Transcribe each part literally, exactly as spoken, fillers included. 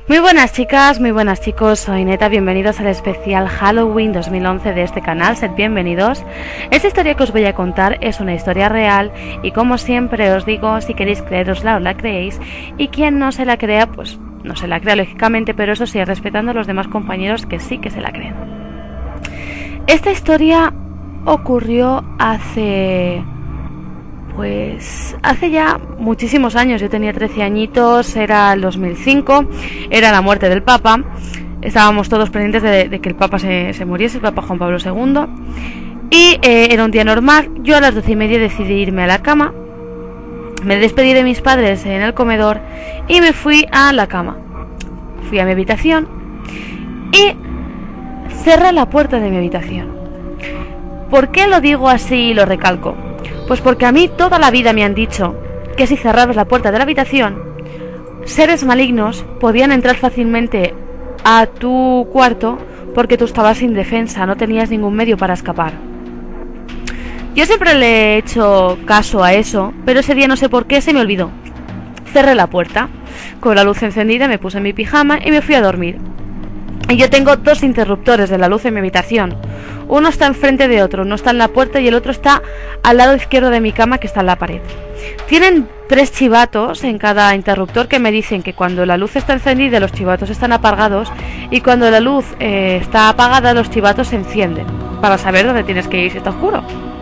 Muy buenas chicas, muy buenas chicos, soy Neta, bienvenidos al especial Halloween dos mil once de este canal, sed bienvenidos. Esta historia que os voy a contar es una historia real y como siempre os digo, si queréis creerosla os la creéis y quien no se la crea, pues no se la crea lógicamente, pero eso sí, respetando a los demás compañeros que sí que se la creen. Esta historia ocurrió hace... Pues hace ya muchísimos años, yo tenía trece añitos, era el dos mil cinco, era la muerte del Papa, estábamos todos pendientes de, de que el Papa se, se muriese, el Papa Juan Pablo segundo, y eh, era un día normal. Yo a las doce y media decidí irme a la cama, me despedí de mis padres en el comedor y me fui a la cama, fui a mi habitación y cerré la puerta de mi habitación. ¿Por qué lo digo así y lo recalco? Pues porque a mí toda la vida me han dicho que si cerrabas la puerta de la habitación, seres malignos podían entrar fácilmente a tu cuarto porque tú estabas indefensa, no tenías ningún medio para escapar. Yo siempre le he hecho caso a eso, pero ese día no sé por qué se me olvidó. Cerré la puerta, con la luz encendida me puse en mi pijama y me fui a dormir. Y yo tengo dos interruptores de la luz en mi habitación. Uno está enfrente de otro, uno está en la puerta y el otro está al lado izquierdo de mi cama, que está en la pared. Tienen tres chivatos en cada interruptor que me dicen que cuando la luz está encendida los chivatos están apagados y cuando la luz eh, está apagada los chivatos se encienden, para saber dónde tienes que ir si está oscuro.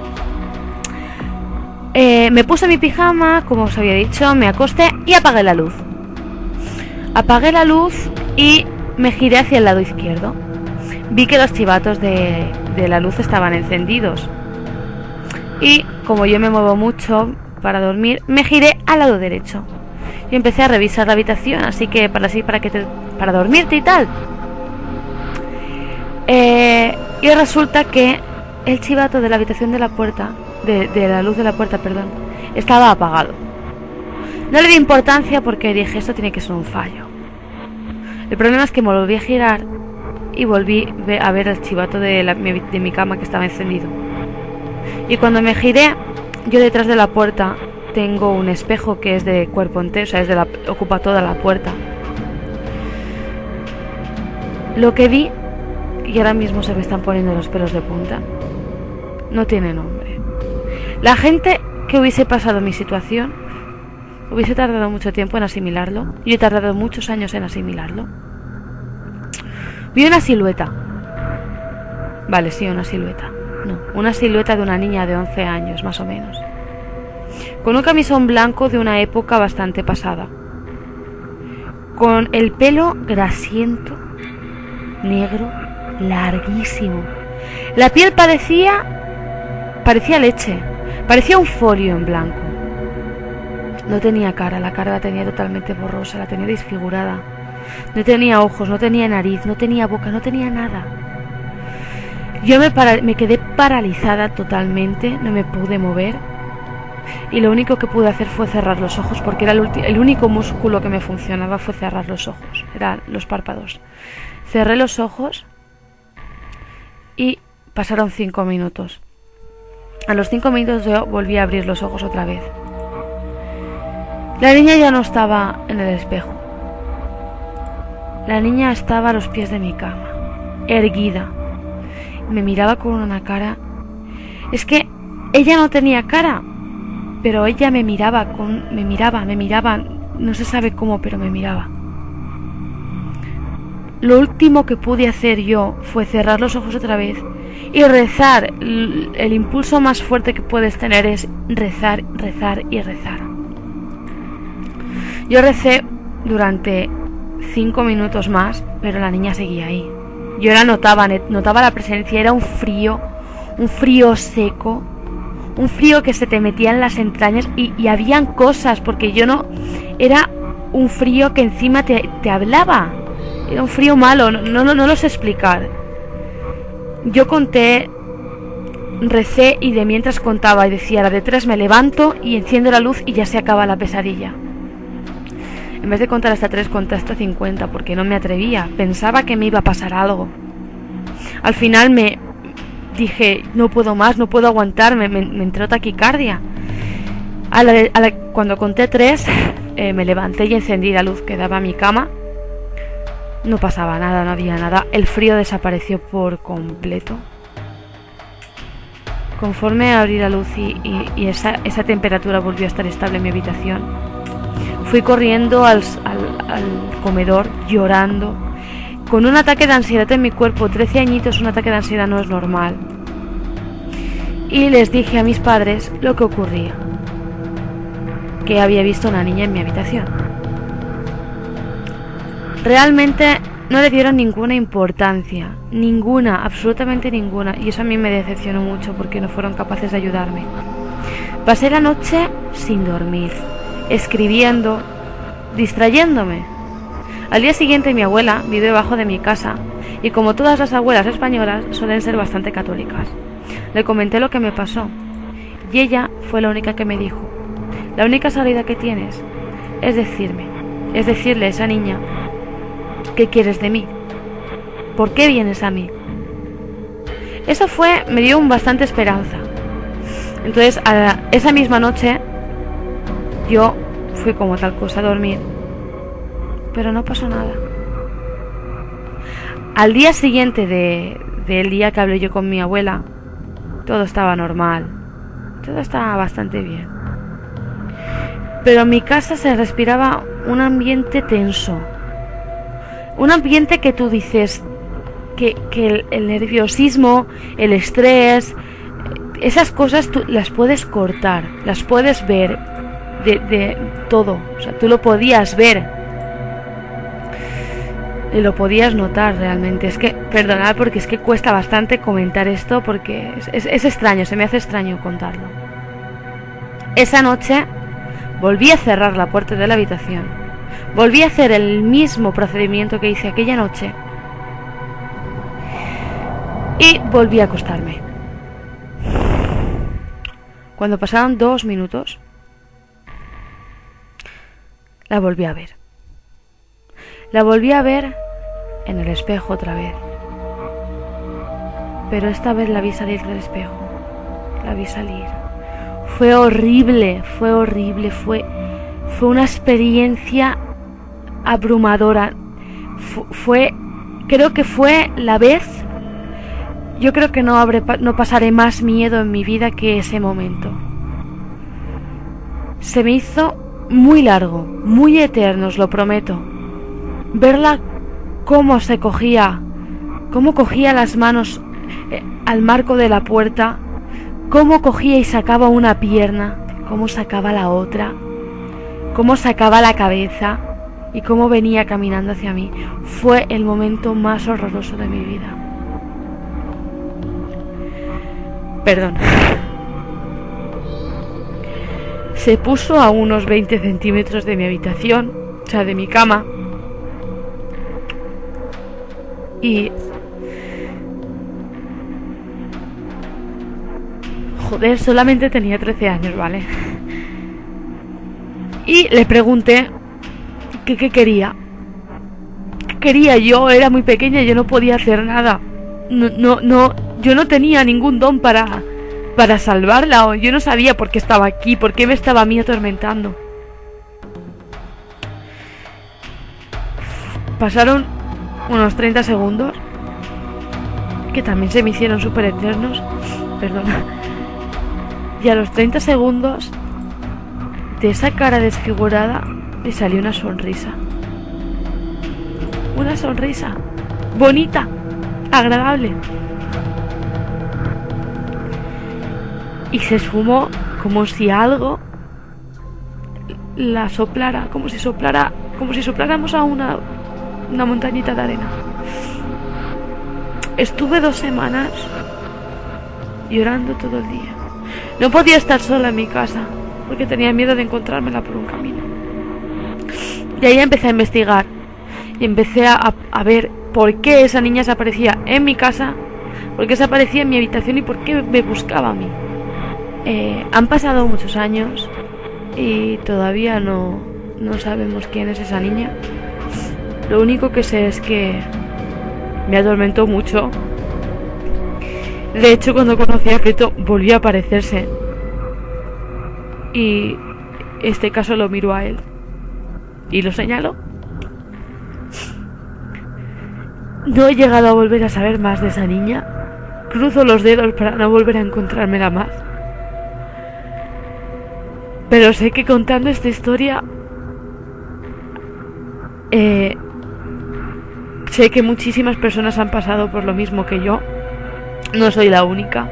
Eh, me puse mi pijama, como os había dicho, me acosté y apagué la luz. Apagué la luz y me giré hacia el lado izquierdo. Vi que los chivatos de, de la luz estaban encendidos. Y como yo me muevo mucho para dormir, me giré al lado derecho. Y empecé a revisar la habitación, así que para así para que te, para dormirte y tal. Eh, y resulta que el chivato de la habitación de la puerta, de, de la luz de la puerta, perdón, estaba apagado. No le di importancia porque dije, esto tiene que ser un fallo. El problema es que me volví a girar y volví a ver el chivato de, la, de mi cama que estaba encendido. Y cuando me giré, yo detrás de la puerta tengo un espejo que es de cuerpo entero, o sea, es de la, ocupa toda la puerta. Lo que vi, y ahora mismo se me están poniendo los pelos de punta, no tiene nombre. La gente que hubiese pasado mi situación hubiese tardado mucho tiempo en asimilarlo. Yo he tardado muchos años en asimilarlo. Vi una silueta. Vale, sí, una silueta. No, una silueta de una niña de once años, más o menos. Con un camisón blanco de una época bastante pasada. Con el pelo grasiento, negro, larguísimo. La piel parecía... parecía leche. Parecía un folio en blanco. No tenía cara, la cara la tenía totalmente borrosa, la tenía desfigurada. No tenía ojos, no tenía nariz, no tenía boca, no tenía nada. Yo me, para me quedé paralizada totalmente, no me pude mover. Y lo único que pude hacer fue cerrar los ojos, porque era el, el único músculo que me funcionaba fue cerrar los ojos, eran los párpados. Cerré los ojos y pasaron cinco minutos. A los cinco minutos yo volví a abrir los ojos otra vez. La niña ya no estaba en el espejo. La niña estaba a los pies de mi cama, erguida. Me miraba con una cara... Es que ella no tenía cara, pero ella me miraba, con... me miraba, me miraba, no se sabe cómo, pero me miraba. Lo último que pude hacer yo fue cerrar los ojos otra vez y rezar. El impulso más fuerte que puedes tener es rezar, rezar y rezar. Yo recé durante cinco minutos más, pero la niña seguía ahí. Yo la notaba, notaba la presencia, era un frío, un frío seco, un frío que se te metía en las entrañas y, y habían cosas, porque yo no... Era un frío que encima te, te hablaba, era un frío malo, no, no, no lo sé explicar. Yo conté, recé y de mientras contaba y decía, a la de tres me levanto y enciendo la luz y ya se acaba la pesadilla. En vez de contar hasta tres, conté hasta cincuenta porque no me atrevía. Pensaba que me iba a pasar algo. Al final me dije, no puedo más, no puedo aguantarme, me, me entró taquicardia. A la de, a la, cuando conté tres, eh, me levanté y encendí la luz que daba a mi cama. No pasaba nada, no había nada. El frío desapareció por completo. Conforme abrí la luz y, y, y esa, esa temperatura volvió a estar estable en mi habitación, fui corriendo al, al, al comedor llorando, con un ataque de ansiedad en mi cuerpo. trece añitos, un ataque de ansiedad no es normal. Y les dije a mis padres lo que ocurría, que había visto una niña en mi habitación. Realmente no le dieron ninguna importancia, ninguna, absolutamente ninguna, y eso a mí me decepcionó mucho porque no fueron capaces de ayudarme. Pasé la noche sin dormir, escribiendo, distrayéndome. Al día siguiente mi abuela vive debajo de mi casa y, como todas las abuelas españolas, suelen ser bastante católicas. Le comenté lo que me pasó y ella fue la única que me dijo: la única salida que tienes es decirme, es decirle a esa niña ¿qué quieres de mí? ¿Por qué vienes a mí? Eso fue, me dio un bastante esperanza. Entonces, a esa misma noche, yo fui como tal cosa a dormir, pero no pasó nada. Al día siguiente de, del día que hablé yo con mi abuela, todo estaba normal, todo estaba bastante bien. Pero en mi casa se respiraba un ambiente tenso. Un ambiente que tú dices que, que el, el nerviosismo, el estrés, esas cosas tú las puedes cortar, las puedes ver de, de todo. O sea, tú lo podías ver y lo podías notar realmente. Es que, perdonad porque es que cuesta bastante comentar esto porque es, es, es extraño, se me hace extraño contarlo. Esa noche volví a cerrar la puerta de la habitación. Volví a hacer el mismo procedimiento que hice aquella noche y volví a acostarme. Cuando pasaron dos minutos, la volví a ver. La volví a ver en el espejo otra vez. Pero esta vez la vi salir del espejo. La vi salir. Fue horrible, fue horrible, fue, fue una experiencia abrumadora. F fue, creo que fue la vez, yo creo que no, habré, no pasaré más miedo en mi vida que ese momento. Se me hizo muy largo, muy eterno, os lo prometo. Verla cómo se cogía, cómo cogía las manos eh, al marco de la puerta, cómo cogía y sacaba una pierna, cómo sacaba la otra, cómo sacaba la cabeza y cómo venía caminando hacia mí. Fue el momento más horroroso de mi vida. Perdón. Se puso a unos veinte centímetros de mi habitación, o sea, de mi cama. Y... joder, solamente tenía trece años, ¿vale? Y le pregunté que qué quería. ¿Qué quería? Yo era muy pequeña, yo no podía hacer nada. No, no, no, yo no tenía ningún don para, para salvarla, o yo no sabía por qué estaba aquí, por qué me estaba a mí atormentando. Pasaron unos treinta segundos, que también se me hicieron súper eternos. Perdona. Y a los treinta segundos, de esa cara desfigurada, le salió una sonrisa. Una sonrisa bonita, agradable. Y se esfumó como si algo la soplara, como si soplara, como si sopláramos a una, una montañita de arena. Estuve dos semanas llorando todo el día. No podía estar sola en mi casa porque tenía miedo de encontrármela por un camino. Y ahí empecé a investigar y empecé a, a ver por qué esa niña se aparecía en mi casa, por qué se aparecía en mi habitación y por qué me buscaba a mí. Eh, han pasado muchos años y todavía no, no sabemos quién es esa niña. Lo único que sé es que me atormentó mucho. De hecho, cuando conocí a Prieto volvió a aparecerse y este caso lo miró a él y lo señaló. No he llegado a volver a saber más de esa niña. Cruzo los dedos para no volver a encontrármela más. Pero sé que contando esta historia, eh, sé que muchísimas personas han pasado por lo mismo que yo. No soy la única.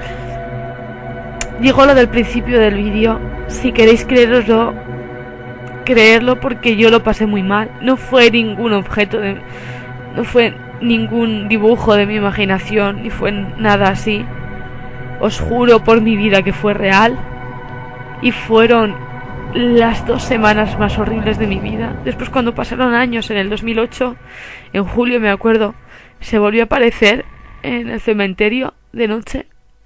Digo lo del principio del vídeo. Si queréis creeroslo, creerlo, porque yo lo pasé muy mal. No fue ningún objeto de... No fue ningún dibujo de mi imaginación, ni fue nada así. Os juro por mi vida que fue real. Y fueron las dos semanas más horribles de mi vida. Después, cuando pasaron años, en el dos mil ocho, en julio me acuerdo, se volvió a aparecer en el cementerio de noche,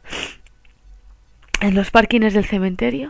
en los parkings del cementerio.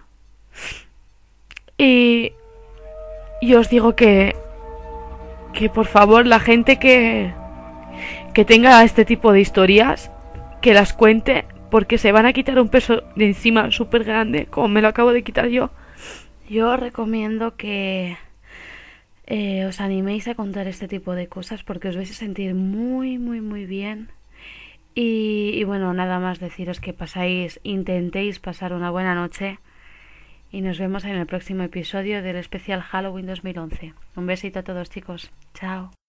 Y, y os digo que que por favor, la gente que que tenga este tipo de historias, que las cuente, porque se van a quitar un peso de encima súper grande, como me lo acabo de quitar yo. Yo os recomiendo que eh, os animéis a contar este tipo de cosas, porque os vais a sentir muy, muy, muy bien. Y, y bueno, nada más deciros que pasáis, intentéis pasar una buena noche. Y nos vemos en el próximo episodio del especial Halloween dos mil once. Un besito a todos, chicos. Chao.